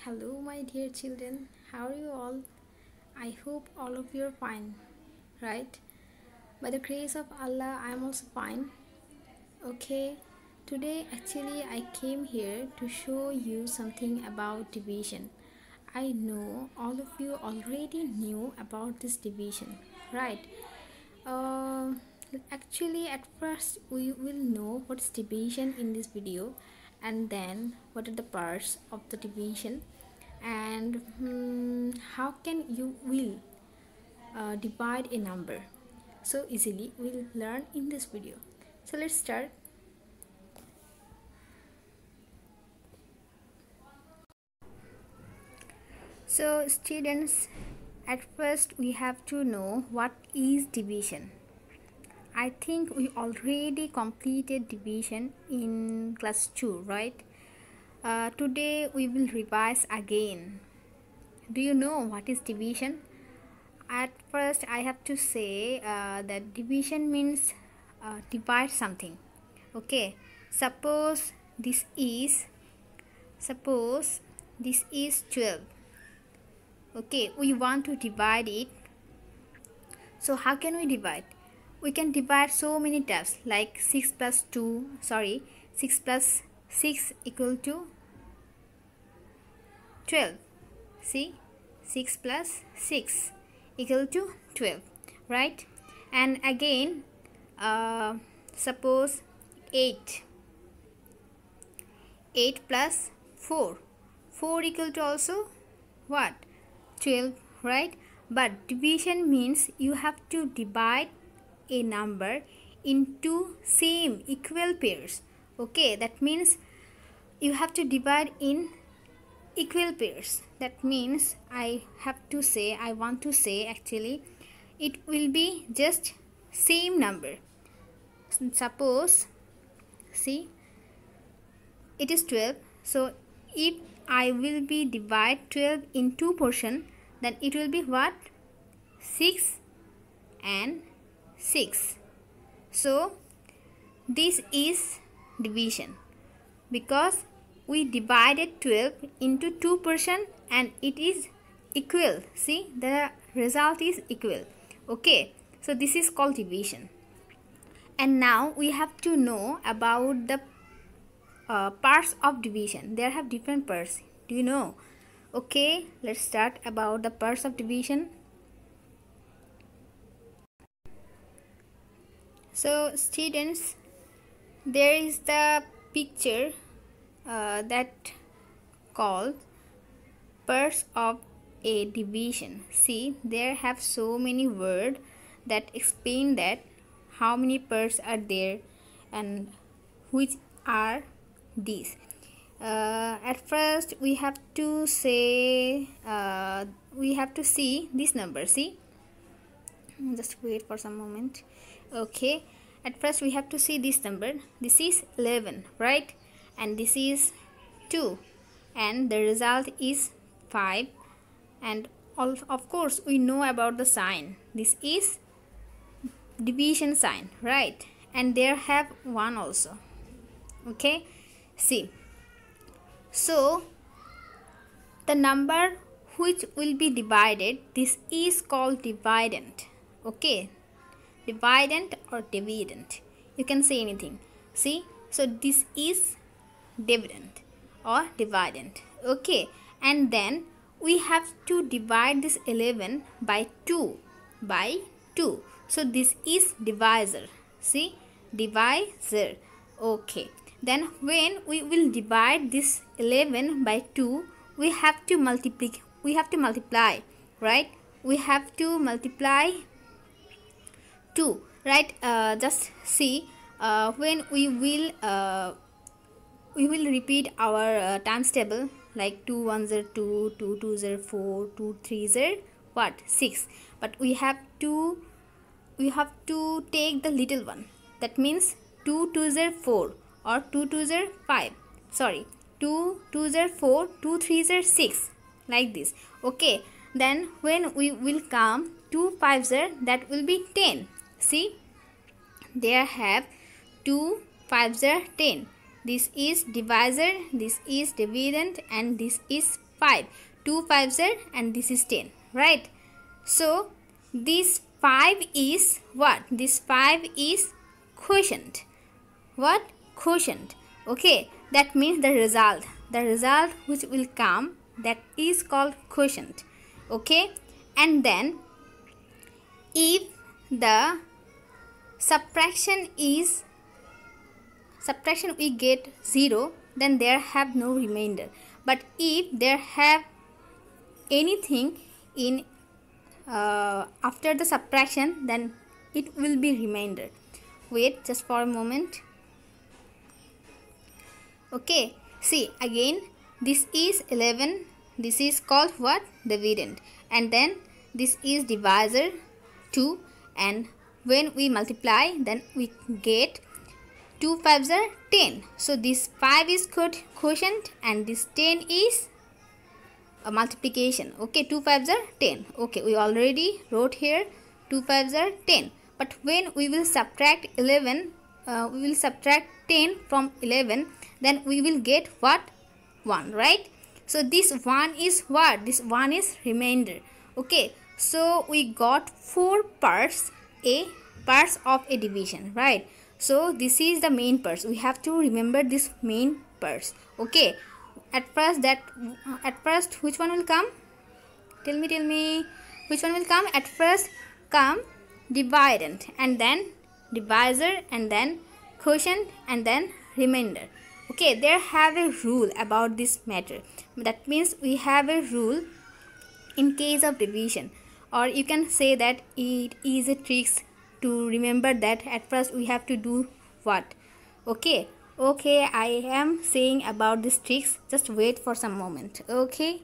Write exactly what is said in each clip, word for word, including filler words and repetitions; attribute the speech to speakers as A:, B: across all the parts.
A: Hello, my dear children. How are you all? I hope all of you are fine, right? By the grace of Allah, I am also fine. Okay, today actually I came here to show you something about division. I know all of you already knew about this division, right? Uh, Actually, at first we will know what's division in this video, and then what are the parts of the division, and hmm, how can you will uh, divide a number so easily. We'll learn in this video. So let's start. So students, at first we have to know what is division. I think we already completed division in class two, right? Uh, today we will revise again. Do you know what is division? At first I have to say uh, that division means uh, divide something. Okay, suppose this is suppose this is twelve. Okay, we want to divide it. So how can we divide? We can divide so many types, like six plus two, sorry, six plus six equal to twelve. See, six plus six equal to twelve, right? And again, uh, suppose eight. eight plus four. four equal to also what? twelve, right? But division means you have to divide a number into same equal pairs. Okay, that means you have to divide in equal pairs. That means I have to say, I want to say actually, it will be just same number. Suppose, see, it is twelve. So if I will be divide twelve in two portion, then it will be what? six and six. So this is division, because we divided twelve into two portion and it is equal. See, the result is equal. Okay, so this is called division. And now we have to know about the uh, parts of division. There have different parts. Do you know? Okay, let's start about the parts of division. So students, there is the picture uh, that called parts of a division. See, there have so many words that explain that how many parts are there and which are these. Uh, at first we have to say uh, we have to see this number. See, just wait for some moment. Okay, at first we have to see this number. This is eleven, right? And this is two, and the result is five. And all, of course we know about the sign. This is division sign, right? And there have one also. Okay, see, so the number which will be divided, this is called dividend. Okay, dividend or dividend, you can say anything. See, so this is dividend or dividend. Okay, and then we have to divide this eleven by two, by two. So this is divisor. See, divisor. Okay, then when we will divide this eleven by two, we have to multiply we have to multiply, right? We have to multiply two, right? Uh, just see, uh, when we will uh, we will repeat our uh, times table, like two ones are two, two twos are four, two threes are what? six. But we have to we have to take the little one. That means two twos are four, or two twos are five. Sorry, two twos are four, two threes are six, like this. Okay, then when we will come two fives are, that will be ten. See, there have two fives are ten. This is divisor, this is dividend, and this is five. two fives are and this is ten, right? So this five is what? This five is quotient. What? Quotient. Okay, that means the result. The result which will come, that is called quotient. Okay, and then if the subtraction is subtraction we get zero, then there have no remainder. But if there have anything in uh, after the subtraction, then it will be remainder. Wait just for a moment. Okay, see again, this is eleven, this is called what? Dividend, and then this is divisor two, and when we multiply, then we get two fives are ten. So this five is quotient and this ten is a multiplication. Okay, two fives are ten. Okay, we already wrote here two fives are ten. But when we will subtract eleven, uh, we will subtract ten from eleven, then we will get what? one, right? So this one is what? This one is remainder. Okay, so we got four parts, a parts of a division, right? So this is the main parts. We have to remember this main parts. Okay, at first that at first which one will come? Tell me, tell me which one will come? At first come dividend, and then divisor, and then quotient, and then remainder. Okay, there have a rule about this matter. That means we have a rule in case of division, or you can say that it is a tricks to remember that at first we have to do what. Okay, okay, I am saying about these tricks. Just wait for some moment. Okay.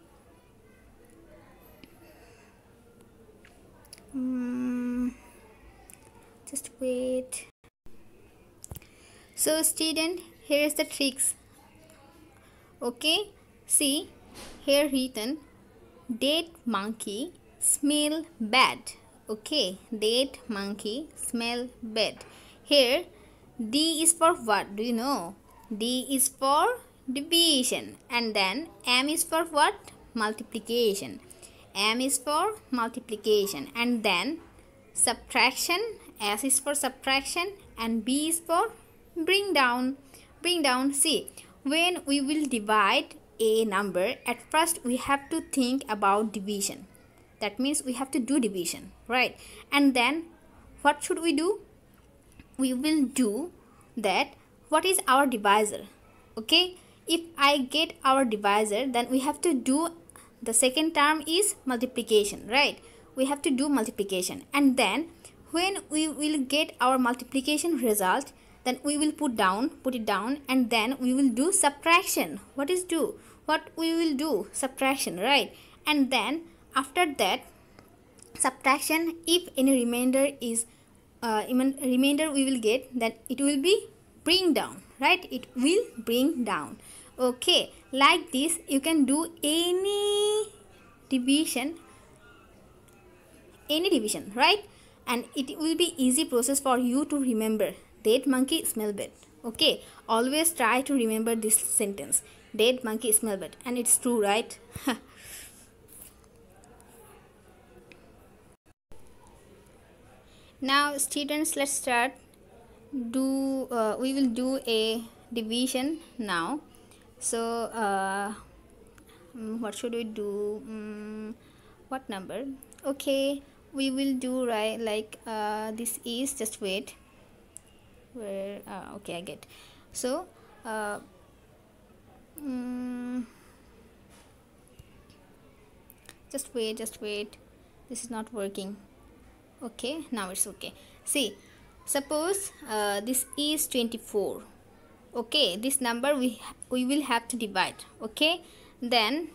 A: Mm, just wait. So student, here is the tricks. Okay, see here written, dead monkey smell bad. Okay, dead monkey smell bad. Here D is for what? Do you know? D is for division, and then M is for what? Multiplication. M is for multiplication, and then subtraction. S is for subtraction, and B is for bring down. Bring down. See, when we will divide a number, at first we have to think about division. That means we have to do division, right? And then what should we do? We will do that what is our divisor. Okay, if I get our divisor, then we have to do the second term is multiplication, right? We have to do multiplication, and then when we will get our multiplication result, then we will put down put it down, and then we will do subtraction. What is do? What we will do? Subtraction, right? And then after that subtraction, if any remainder is uh, remainder we will get, then it will be bring down, right? It will bring down. Okay, like this you can do any division any division, right? And it will be easy process for you to remember. Dead monkey smell bad. Okay, always try to remember this sentence. Dead monkey smell bad, and it's true, right? Now students, let's start. Do uh, we will do a division now. So uh, what should we do? Um, what number? Okay, we will do right like uh, this is, just wait. Where uh, okay, I get. So uh, um, just wait just wait this is not working. Okay, now it's okay. See, suppose uh, this is twenty-four. Okay, this number we we will have to divide. Okay, then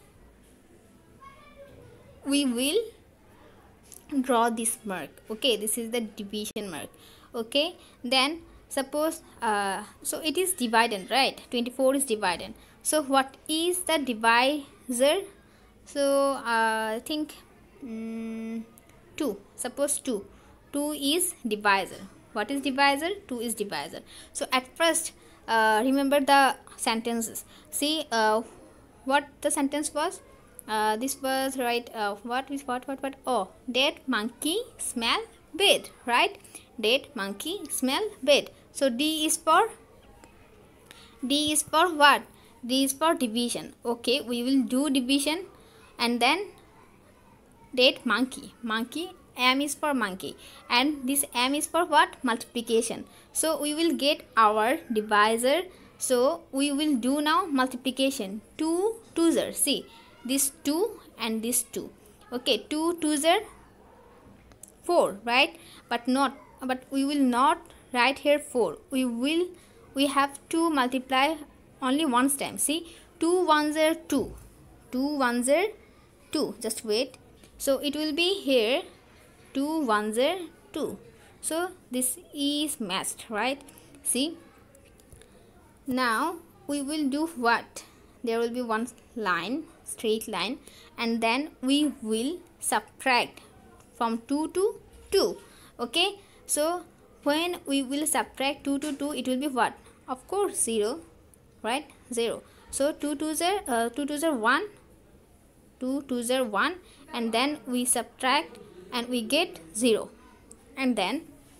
A: we will draw this mark. Okay, this is the division mark. Okay, then suppose uh, so it is dividend, right? twenty-four is dividend. So what is the divisor? So uh, I think um, two. Suppose two. two is divisor. What is divisor? two is divisor. So at first uh, remember the sentences. See, uh, what the sentence was? Uh, this was right. Uh, what is what what what? Oh, dead monkey smell bad, right? Dead monkey smell bad. So D is for D is for what? D is for division. Okay, we will do division, and then dead monkey. Monkey, M is for monkey, and this M is for what? Multiplication. So we will get our divisor. So we will do now multiplication. Two twos are, see this two and this two. Okay, two twos are four, right? But not. But we will not write here four. We will. We have to multiply only once time. See, two ones are two. Two ones are two. Just wait. So it will be here two ones are two. So this is matched, right? See, now we will do what? There will be one line, straight line, and then we will subtract from two to two. Okay, so when we will subtract two to two, it will be what? Of course zero, right? Zero. So two twos are uh, two twos are one, two twos are one, and then we subtract and we get zero, and then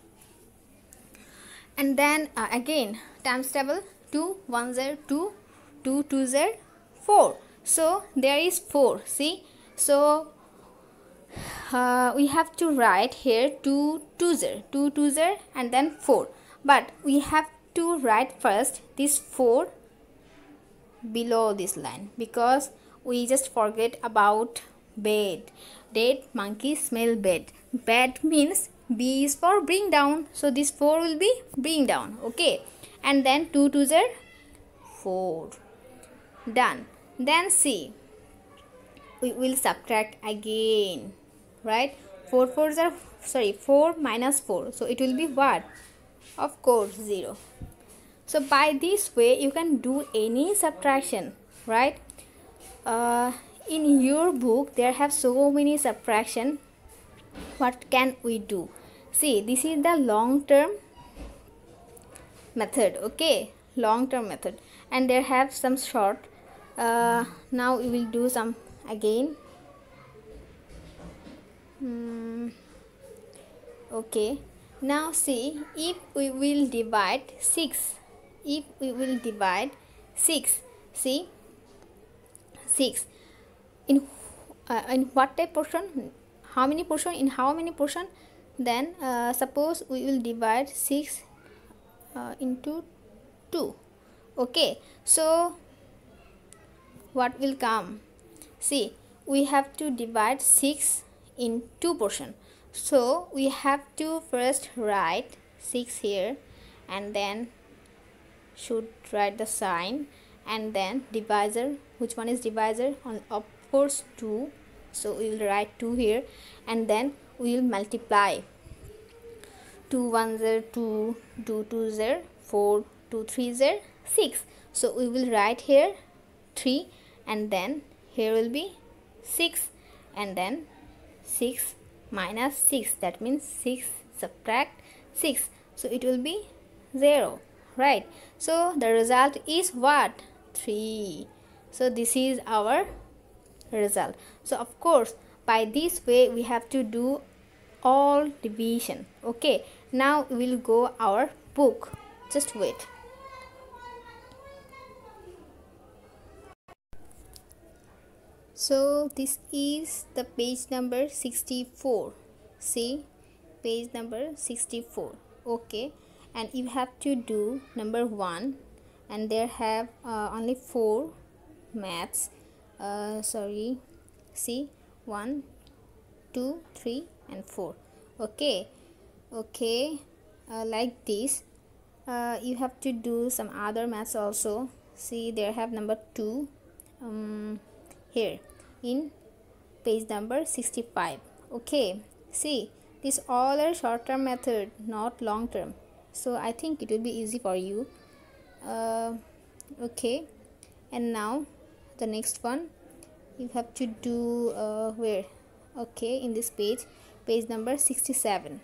A: and then uh, again times table. Two ones are two, two twos are four. So there is four. See, so uh, we have to write here two twos are, two twos are, and then four. But we have to write first this four below this line, because we just forget about bed. Dead monkey smell bad. Bad means B is for bring down. So this four will be bring down. Okay. And then two twos are four. Done. Then see, we will subtract again. Right? four fours are, sorry, four minus four. So it will be what? Of course zero. So by this way you can do any subtraction. Right? Uh, in your book there have so many subtraction. What can we do? See, this is the long term method. Okay, long term method, and there have some short. Uh, now we will do some again. Hmm. Okay, now see, if we will divide six, if we will divide six, see, six in uh, in what type portion, how many portion, in how many portion? Then uh, suppose we will divide six uh, into two. Okay, so what will come? See, we have to divide six in two portion. So we have to first write six here, and then should write the sign, and then divisor. Which one is divisor? On of course two. So we will write two here, and then we will multiply. two ones are two, two twos are four, two threes are six. So we will write here three, and then here will be six, and then six minus six, that means six subtract six. So it will be zero, right? So the result is what? three. So this is our result. So of course by this way we have to do all division. Okay, now we will go our book. Just wait. So this is the page number sixty-four. See, page number sixty-four. Okay, and you have to do number one, and there have uh, only four maths. Uh, sorry, see, one, two, three, and four. Okay, okay, uh, like this. Uh, you have to do some other maths also. See, there have number two. Um, here in page number sixty-five. Okay, see, these all are short term method, not long term, so I think it will be easy for you. Uh, okay, and now the next one you have to do uh, where? Okay, in this page, page number sixty-seven.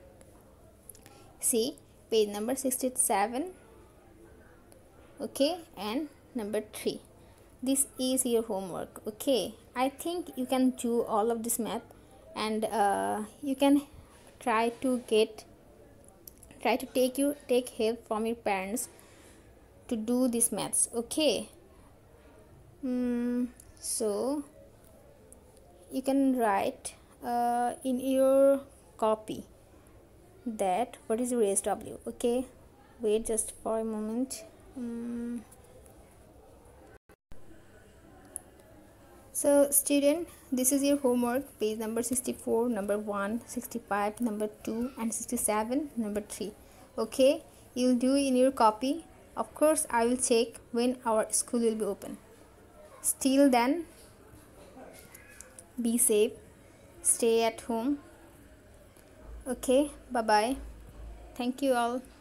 A: See, page number sixty-seven. Okay, and number three. this is your homework. Okay, I think you can do all of this math, and uh, you can try to get try to take you take help from your parents to do this maths. Okay. Mm, so you can write uh, in your copy that what is raise w. Okay, wait just for a moment. Mm. So student, this is your homework, page number sixty-four, number one, sixty-five, number two, and sixty-seven, number three. Okay, you'll do in your copy. Of course, I will check when our school will be open. Still then, be safe, stay at home. Okay, bye bye. Thank you all.